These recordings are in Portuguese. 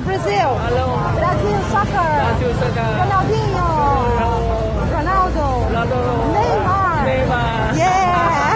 Brazil. Hello. Brazil soccer. Brazil soccer. Ronaldinho. Ronaldo. Neymar. Neymar. Yeah.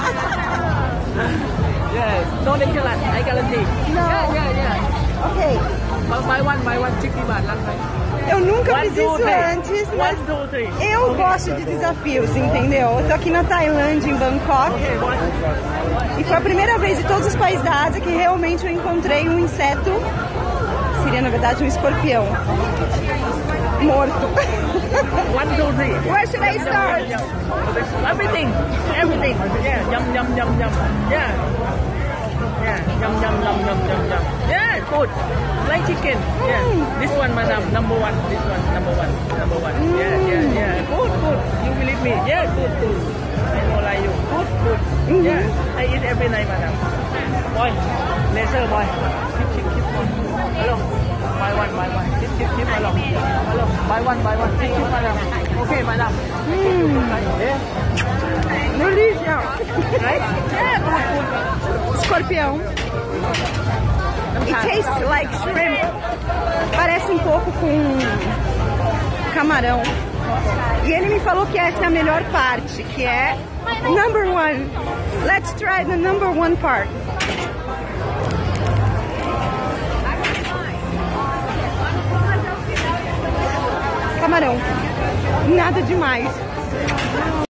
Yes. No Nicolas, I guarantee. No. Yeah. Ok. Buy one, 60 baht, lang vai. Eu nunca fiz isso antes, mas 1, 2, 3. eu gosto de desafios, entendeu? Eu tô aqui na Tailândia, em Bangkok, Okay, one. e foi a primeira vez de todos os países da Ásia que realmente eu encontrei um inseto, seria na verdade um escorpião, morto. 1, 2, 3. Where should I start? Everything. Yeah, yum. Yeah. Yeah, yum. Yeah, good. Like chicken. Yeah. This one, madam, number one. This one, number one. Yeah. Good. You believe me? Yeah, good. I know like you. Good. Yeah. I eat every night, madam. Boy, laser boy. Keep one. Hello. Buy one. Keep. Hello. Buy one. Keep, madam. Okay, madam. Yeah. Delícia! Right? Yeah, good. Escorpião. It tastes like shrimp. Parece um pouco com camarão. E ele me falou que essa é a melhor parte, que é number one. Let's try the number one part. Camarão. Nada demais.